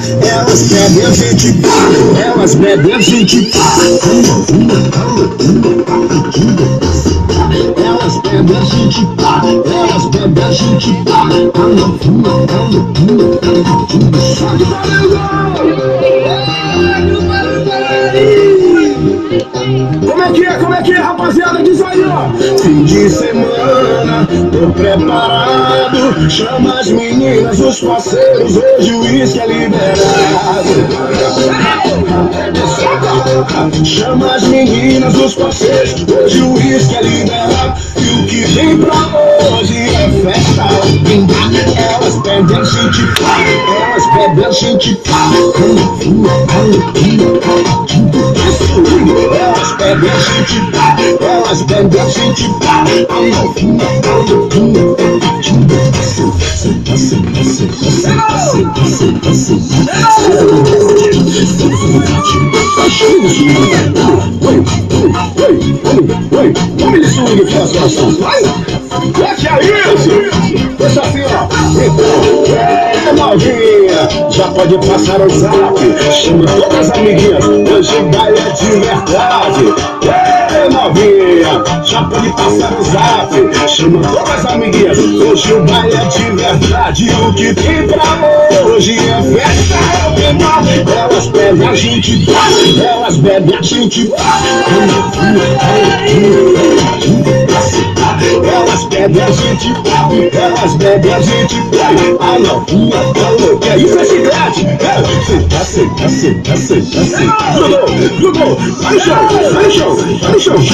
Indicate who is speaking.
Speaker 1: Elas bebem a gente pá, elas bebem a gente pá. Elas bebem a gente pá, elas bebem a gente pá. Como é que é, rapaziada? Diz aí, ó. Fim de semana, tô preparado. Chama as meninas, os parceiros, hoje o uísque é liberado. Chama as meninas, os parceiros, hoje o uísque é liberado. E o que vem pra hoje é festa. Elas bebem a gente pá, elas bebem a gente pá. Elas bebem a gente pá, elas bebem a gente pá. Vamos de swing para as corações, vai! Deixa isso! Deixa assim, ó! Então, novinha, já pode passar o zap. Chama todas as amiguinhas, hoje vai é de verdade. Novinha, já pode passar o zap. Chama todas as amiguinhas, hoje o baile é de verdade. O que tem pra hoje é festa, é o tema. Elas bebem a gente pá, elas bebem a gente pá. Elas bebem a gente pá, elas bebem a gente pá. A novinha falou que isso é chiclete. Grudou, vai no chão, vai no chão, vai no chão, vai no